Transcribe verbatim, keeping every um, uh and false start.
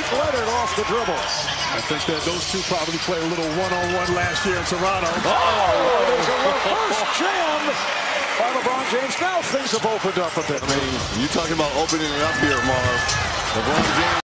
Leonard off the dribble. I think that those two probably played a little one-on-one last year in Toronto. Oh, there's a reverse jam by LeBron James. Now things have opened up a bit. I mean, you're talking about opening it up here, Marv. LeBron James.